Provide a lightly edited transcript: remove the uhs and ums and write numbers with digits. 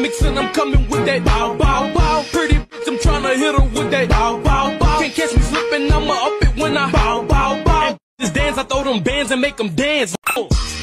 pics and I'm coming with that bow, bow, bow. Pretty bitch, I'm tryna hit her with that bow, bow, bow. Can't catch me slipping, I'ma up it when I bow, bow, bow. And just dance, I throw them bands and make them dance.